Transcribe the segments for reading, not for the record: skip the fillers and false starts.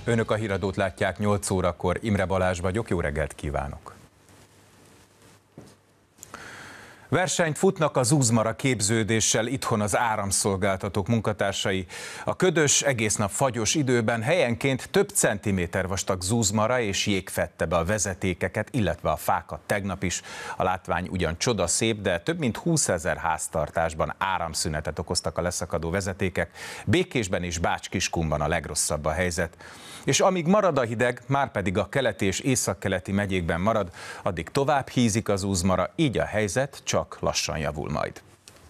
Önök a híradót látják 8 órakor, Imre Balázs vagyok, jó reggelt kívánok! Versenyt futnak a Zuzmara képződéssel itthon az áramszolgáltatók munkatársai. A ködös, egész nap fagyos időben helyenként több centiméter vastag Zuzmara és jég fedte be a vezetékeket, illetve a fákat tegnap is. A látvány ugyan csodaszép, de több mint 20 000 háztartásban áramszünetet okoztak a leszakadó vezetékek. Békésben és Bács-Kiskunban a legrosszabb a helyzet. És amíg marad a hideg, márpedig a keleti és északkeleti megyékben marad, addig tovább hízik az Zuzmara, így a helyzet csak lassan javul majd.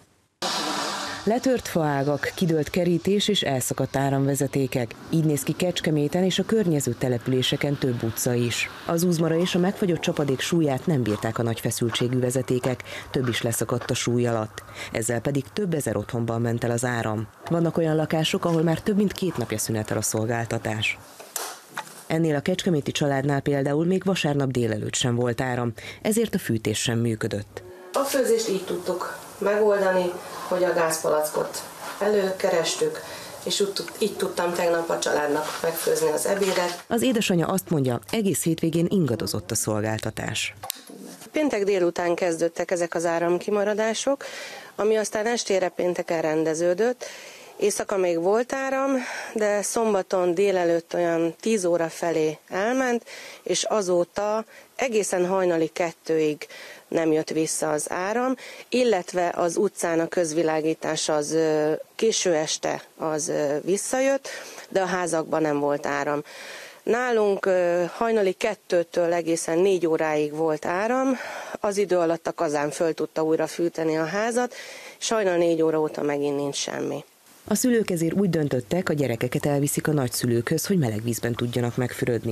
Letört faágak, kidőlt kerítés és elszakadt áramvezetékek. Így néz ki Kecskeméten és a környező településeken több utca is. A Zuzmara és a megfagyott csapadék súlyát nem bírták a nagy feszültségű vezetékek, több is leszakadt a súly alatt. Ezzel pedig több ezer otthonban ment el az áram. Vannak olyan lakások, ahol már több mint 2 napja szünetel a szolgáltatás. Ennél a kecskeméti családnál például még vasárnap délelőtt sem volt áram, ezért a fűtés sem működött. A főzést így tudtuk megoldani, hogy a gázpalackot előkerestük, és így tudtam tegnap a családnak megfőzni az ebédet. Az édesanyja azt mondja, egész hétvégén ingadozott a szolgáltatás. Péntek délután kezdődtek ezek az áramkimaradások, ami aztán estére pénteken rendeződött. Éjszaka még volt áram, de szombaton délelőtt olyan 10 óra felé elment, és azóta egészen hajnali 2-ig nem jött vissza az áram, illetve az utcán a közvilágítás az késő este az visszajött, de a házakban nem volt áram. Nálunk hajnali 2-től egészen 4 óráig volt áram, az idő alatt a kazán föl tudta újra fűteni a házat, és hajnal 4 óra óta megint nincs semmi. A szülők ezért úgy döntöttek, a gyerekeket elviszik a nagyszülőkhöz, hogy meleg vízben tudjanak megfürödni.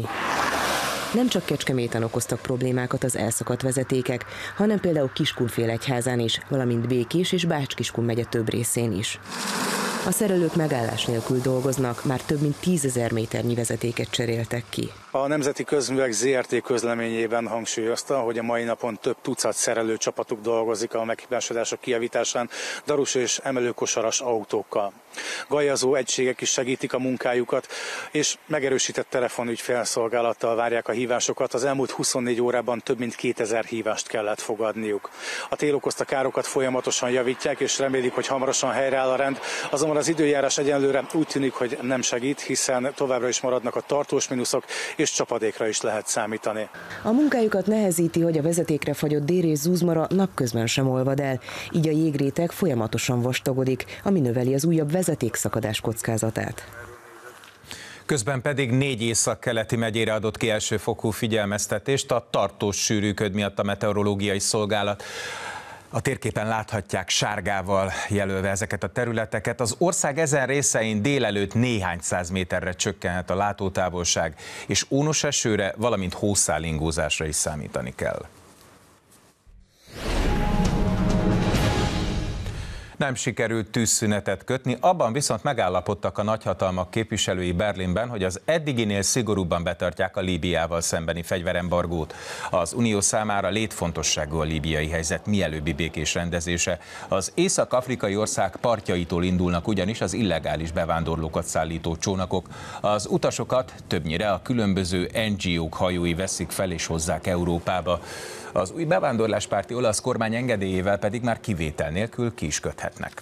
Nem csak Kecskeméten okoztak problémákat az elszakadt vezetékek, hanem például Kiskunfélegyházán is, valamint Békés és Bács-Kiskun megye több részén is. A szerelők megállás nélkül dolgoznak, már több mint 10 000 méternyi vezetéket cseréltek ki. A Nemzeti Közművek ZRT közleményében hangsúlyozta, hogy a mai napon több tucat szerelőcsapatuk dolgozik a meghibásodások kijavításán darus és emelőkosaras autókkal. Gajazó egységek is segítik a munkájukat, és megerősített telefonügyfélszolgálattal várják a hívásokat. Az elmúlt 24 órában több mint 2000 hívást kellett fogadniuk. A tél okozta károkat folyamatosan javítják, és remélik, hogy hamarosan helyreáll a rend. Azonban az időjárás egyenlőre úgy tűnik, hogy nem segít, hiszen továbbra is maradnak a tartós mínuszok, és csapadékra is lehet számítani. A munkájukat nehezíti, hogy a vezetékre fagyott dér és Zuzmara napközben sem olvad el, így a jégréteg folyamatosan vastagodik, ami növeli az újabb vezetékszakadás kockázatát. Közben pedig 4 északkeleti megyére adott ki elsőfokú figyelmeztetést a tartós sűrű köd miatt a meteorológiai szolgálat. A térképen láthatják sárgával jelölve ezeket a területeket. Az ország ezen részein délelőtt néhány száz méterre csökkenhet a látótávolság, és ónos esőre, valamint hószálingózásra is számítani kell. Nem sikerült tűzszünetet kötni, abban viszont megállapodtak a nagyhatalmak képviselői Berlinben, hogy az eddiginél szigorúbban betartják a Líbiával szembeni fegyverembargót. Az Unió számára létfontosságú a líbiai helyzet mielőbbi békés rendezése. Az észak-afrikai ország partjaitól indulnak ugyanis az illegális bevándorlókat szállító csónakok. Az utasokat többnyire a különböző NGO-k hajói veszik fel és hozzák Európába. Az új bevándorláspárti olasz kormány engedélyével pedig már kivétel nélkül ki is köthetnek.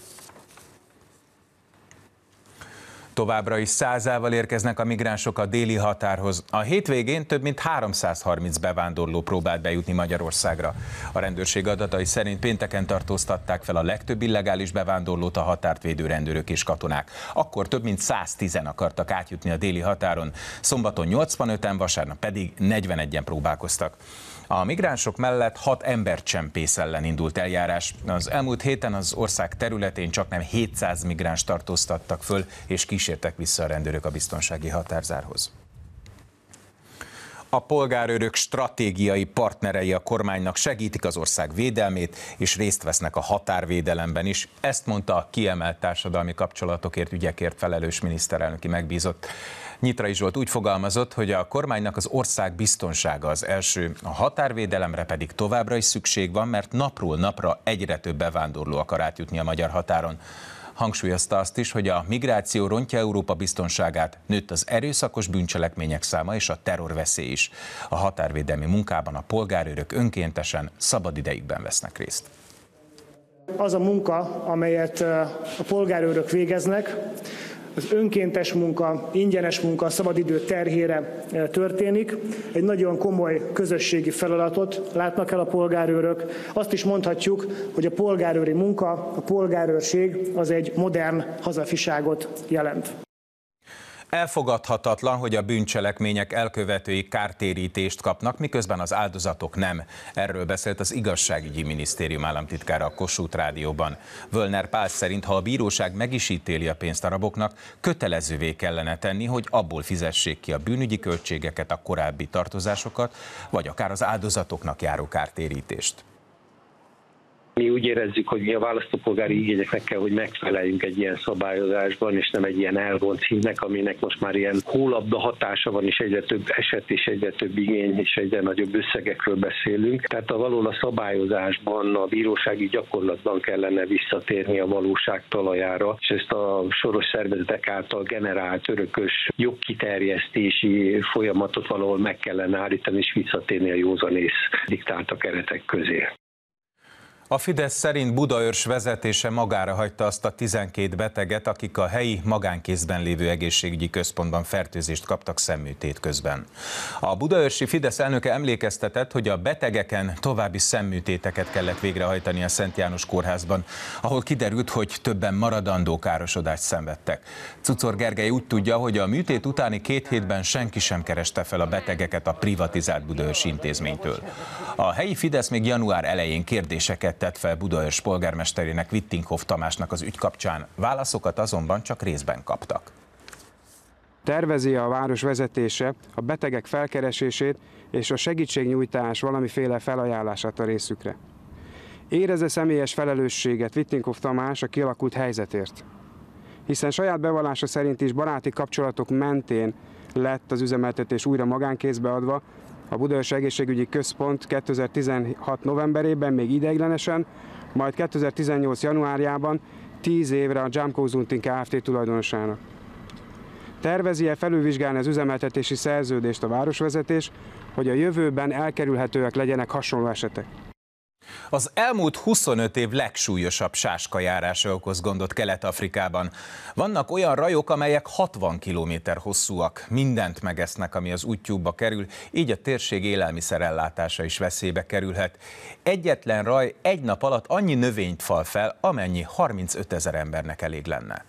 Továbbra is százával érkeznek a migránsok a déli határhoz. A hétvégén több mint 330 bevándorló próbált bejutni Magyarországra. A rendőrség adatai szerint pénteken tartóztatták fel a legtöbb illegális bevándorlót a határt védő rendőrök és katonák. Akkor több mint 110-en akartak átjutni a déli határon, szombaton 85-en, vasárnap pedig 41-en próbálkoztak. A migránsok mellett 6 embercsempész ellen indult eljárás. Az elmúlt héten az ország területén csaknem 700 migráns tartóztattak föl, és kísértek vissza a rendőrök a biztonsági határzárhoz. A polgárőrök stratégiai partnerei a kormánynak, segítik az ország védelmét, és részt vesznek a határvédelemben is. Ezt mondta a kiemelt társadalmi kapcsolatokért, ügyekért felelős miniszterelnöki megbízott. Nyitrai Zsolt úgy fogalmazott, hogy a kormánynak az ország biztonsága az első, a határvédelemre pedig továbbra is szükség van, mert napról napra egyre több bevándorló akar átjutni a magyar határon. Hangsúlyozta azt is, hogy a migráció rontja Európa biztonságát, nőtt az erőszakos bűncselekmények száma és a terrorveszély is. A határvédelmi munkában a polgárőrök önkéntesen, szabadidejükben vesznek részt. Az a munka, amelyet a polgárőrök végeznek, az önkéntes munka, ingyenes munka, szabadidő terhére történik. Egy nagyon komoly közösségi feladatot látnak el a polgárőrök. Azt is mondhatjuk, hogy a polgárőri munka, a polgárőrség az egy modern hazafiságot jelent. Elfogadhatatlan, hogy a bűncselekmények elkövetői kártérítést kapnak, miközben az áldozatok nem. Erről beszélt az Igazságügyi Minisztérium államtitkára a Kossuth Rádióban. Völner Pál szerint, ha a bíróság meg is ítéli a pénzt a raboknak, kötelezővé kellene tenni, hogy abból fizessék ki a bűnügyi költségeket, a korábbi tartozásokat, vagy akár az áldozatoknak járó kártérítést. Mi úgy érezzük, hogy mi a választópolgári igényeknek kell, hogy megfeleljünk egy ilyen szabályozásban, és nem egy ilyen elvont színnek, aminek most már ilyen hólabda hatása van, és egyre több eset, és egyre több igény, és egyre nagyobb összegekről beszélünk. Tehát a szabályozásban, a bírósági gyakorlatban kellene visszatérni a valóság talajára, és ezt a soros szervezetek által generált örökös jogkiterjesztési folyamatot valahol meg kellene állítani, és visszatérni a józanész diktálta keretek közé. A Fidesz szerint Budaörs vezetése magára hagyta azt a 12 beteget, akik a helyi magánkézben lévő egészségügyi központban fertőzést kaptak szemműtét közben. A budaörsi Fidesz elnöke emlékeztetett, hogy a betegeken további szemműtéteket kellett végrehajtani a Szent János kórházban, ahol kiderült, hogy többen maradandó károsodást szenvedtek. Czuczor Gergely úgy tudja, hogy a műtét utáni 2 hétben senki sem kereste fel a betegeket a privatizált budaörsi intézménytől. A helyi Fidesz még január elején kérdéseket tett fel Budaörs polgármesterének, Vittinghoff Tamásnak az ügy kapcsán. Válaszokat azonban csak részben kaptak. Tervezi a város vezetése a betegek felkeresését és a segítségnyújtás valamiféle felajánlását a részükre. Érezze személyes felelősséget Vittinghoff Tamás a kialakult helyzetért, hiszen saját bevallása szerint is baráti kapcsolatok mentén lett az üzemeltetés újra magánkézbe adva. A Budaörs Egészségügyi Központ 2016. novemberében még ideiglenesen, majd 2018. januárjában 10 évre a Jump Consulting Kft. Tulajdonosának. Tervezi-e felülvizsgálni az üzemeltetési szerződést a városvezetés, hogy a jövőben elkerülhetőek legyenek hasonló esetek? Az elmúlt 25 év legsúlyosabb sáskajárása okoz gondot Kelet-Afrikában. Vannak olyan rajok, amelyek 60 kilométer hosszúak, mindent megesznek, ami az útjukba kerül, így a térség élelmiszerellátása is veszélybe kerülhet. Egyetlen raj egy nap alatt annyi növényt fal fel, amennyi 35 000 embernek elég lenne.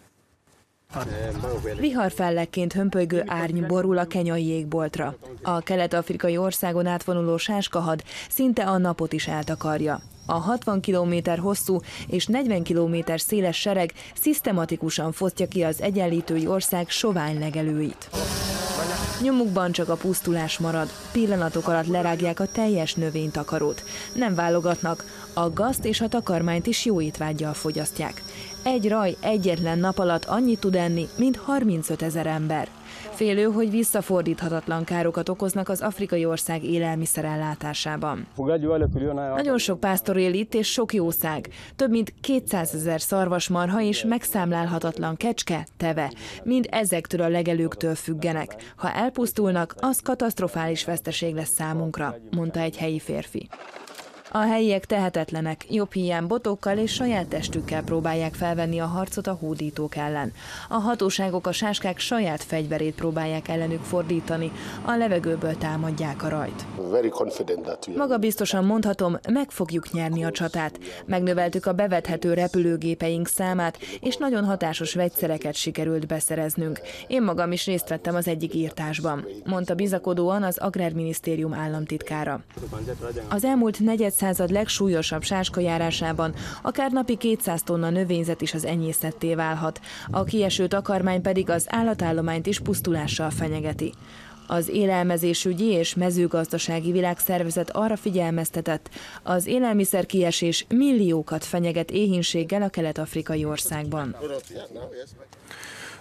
Viharfellekként hömpölygő árny borul a kenyai jégboltra. A kelet-afrikai országon átvonuló sáskahad szinte a napot is eltakarja. A 60 km hosszú és 40 km széles sereg szisztematikusan fosztja ki az egyenlítői ország sovány legelőit. Nyomukban csak a pusztulás marad, pillanatok alatt lerágják a teljes növénytakarót. Nem válogatnak, a gazt és a takarmányt is jó étvággyal fogyasztják. Egy raj egyetlen nap alatt annyit tud enni, mint 35 000 ember. Félő, hogy visszafordíthatatlan károkat okoznak az afrikai ország élelmiszerellátásában. Nagyon sok pásztor él itt, és sok jószág. Több mint 200 000 szarvasmarha és megszámlálhatatlan kecske, teve. Mind ezektől a legelőktől függenek. Ha elpusztulnak, az katasztrofális veszteség lesz számunkra, mondta egy helyi férfi. A helyiek tehetetlenek, jobb hiány botokkal és saját testükkel próbálják felvenni a harcot a hódítók ellen. A hatóságok a sáskák saját fegyverét próbálják ellenük fordítani, a levegőből támadják a rajt. Magabiztosan mondhatom, meg fogjuk nyerni a csatát. Megnöveltük a bevethető repülőgépeink számát, és nagyon hatásos vegyszereket sikerült beszereznünk. Én magam is részt vettem az egyik írtásban, mondta bizakodóan az Agrárminisztérium államtitkára. Az elmúlt negyedszázad legsúlyosabb sáskajárásában akár napi 200 tonna növényzet is az enyészetté válhat, a kieső takarmány pedig az állatállományt is pusztulással fenyegeti. Az Élelmezésügyi és Mezőgazdasági Világszervezet arra figyelmeztetett, az élelmiszerkiesés milliókat fenyeget éhínséggel a kelet-afrikai országban.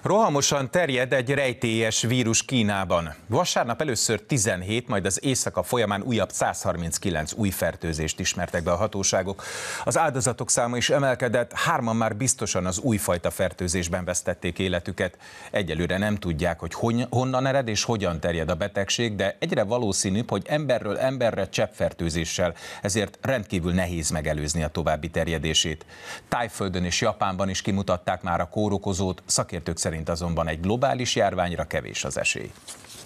Rohamosan terjed egy rejtélyes vírus Kínában. Vasárnap először 17, majd az éjszaka folyamán újabb 139 új fertőzést ismertek be a hatóságok. Az áldozatok száma is emelkedett, 3-an már biztosan az újfajta fertőzésben vesztették életüket. Egyelőre nem tudják, hogy honnan ered és hogyan terjed a betegség, de egyre valószínűbb, hogy emberről emberre cseppfertőzéssel, ezért rendkívül nehéz megelőzni a további terjedését. Tájföldön és Japánban is kimutatták már a kórokozót, szakértők szerint azonban egy globális járványra kevés az esély.